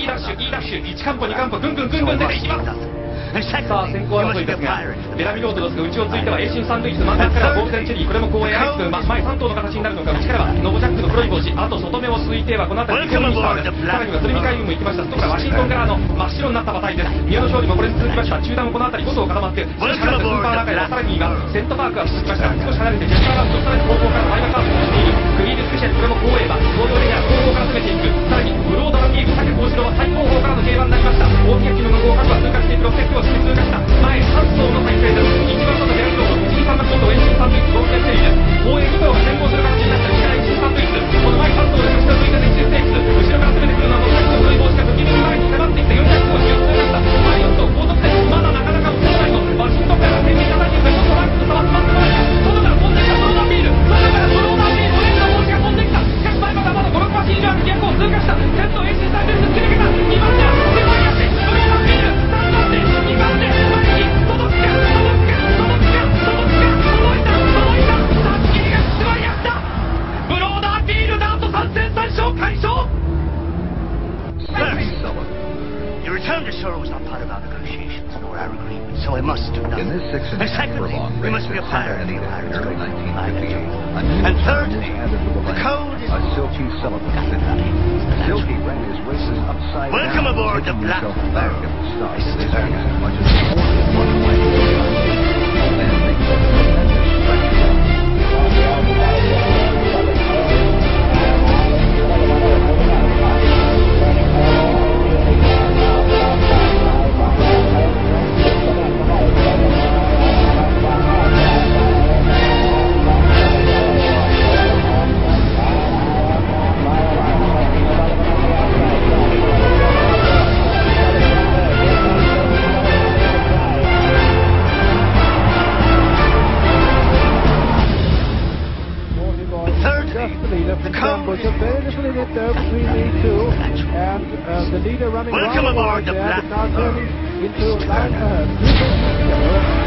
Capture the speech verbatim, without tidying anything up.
E ダッシュ E ダッシュいちカンポにカンポぐんぐんぐんぐん出ていきます。さあ先行争いですが、ベラミロードですが内をついてはエイシンサンルイス、真ん中からゴールデンチェリー、これも後衛アイス君、ま、前さん頭の形になるのか、内からはノボジャックの黒い帽子、あと外目をついてはこの辺りニコミスターです。さらにはスルミカイムも行きました。外からワシントンからの真っ白になった馬体です。宮野勝利もこれに続きました。中段もこの辺りご層固まって少し離れてスーパー中へはさらに今セントパークが続きました。少し離れてジェスカーラウンド、さらに後方からマイナカーブをしているクリールスペシャル、これも後衛馬東洋レギュラー後方から攻めていく。さらにブロードランディーグ、竹幸次郎は最後方からの競馬になりました。大木野の合格は通過していく。ろっぴゃくキロを通過した前さん頭の体勢です。一番外ベラミロード、内にさんばんコート、エイシンサンルイス、ゴールデンチェリーです。後衛に頭が先行する形になった内からエイシンサンルイス、この前さん頭で後ろ追加でエイシンステークス、後ろから攻めてくるのはノブジャックの黒い帽子が不気味に前に迫ってきてよんひゃくごじゅうを通過した。前よん頭高速でまだなかなか落ちないの。ワシントンから先にたたいていく。ちょっとラックの差は詰まってこないか。外から飛んできたブローダービール、外からブローダービール、オレンジの帽子が飛んできた。しかし前まだまだごろく馬身以上ある逆を通過した。先頭エイシンサンルイス突き抜けた。にばん手手前足ブローダービール、さんばん手にばん手前に届くか届くか届くか届くか届いた届いた。さっきがしまいやった。ブローダービールだとさん戦さん勝快勝。 Your return to Sora was not part of our negotiations nor our agreement, so I must do nothing. In this six and And a half secondly, furlong we race must be a at pirate Santa in the Anita in pirates' early code. nineteen I fifty-eight, agree. a new And term thirdly, was added to the the land, code is a Silky Sullivan fifty. Silky ran his races upside Welcome down, aboard the taking Black himself back Pearl. at the start. This is This very as much as more than one might be done. And makes a tremendous spectacle. And uh, the leader running Welcome rather aboard wide the there, Black but now Pearl. turning into line ahead.